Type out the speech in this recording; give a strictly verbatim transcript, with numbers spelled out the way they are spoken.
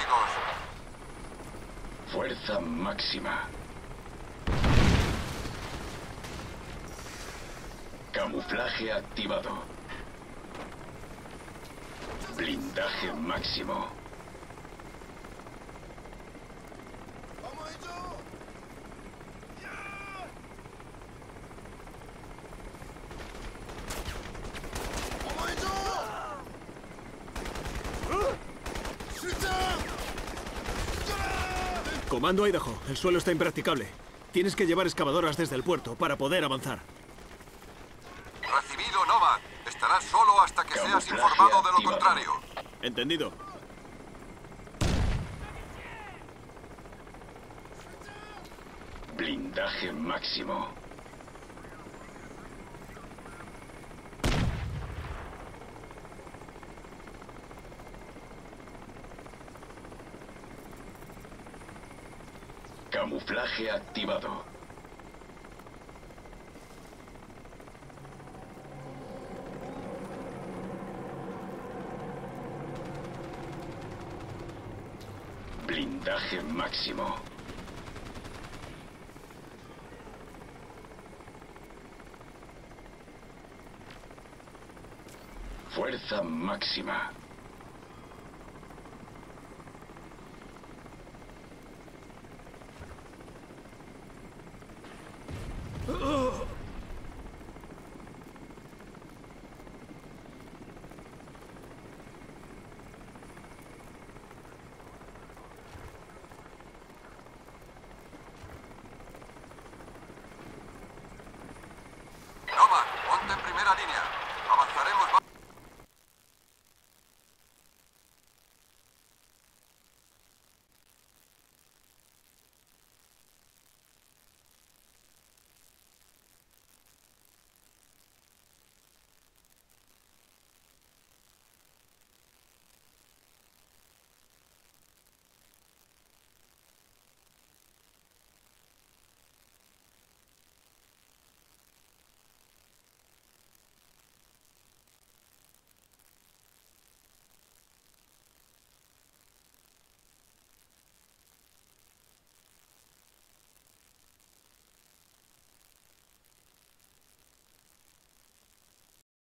enemigos. Fuerza máxima. Camuflaje activado. Blindaje máximo. Comando Idaho, el suelo está impracticable. Tienes que llevar excavadoras desde el puerto para poder avanzar. Recibido, Nomad. Estarás solo hasta que seas Camuflaje informado de lo activado. contrario. Entendido. Blindaje máximo. Camuflaje activado. Blindaje máximo. Fuerza máxima.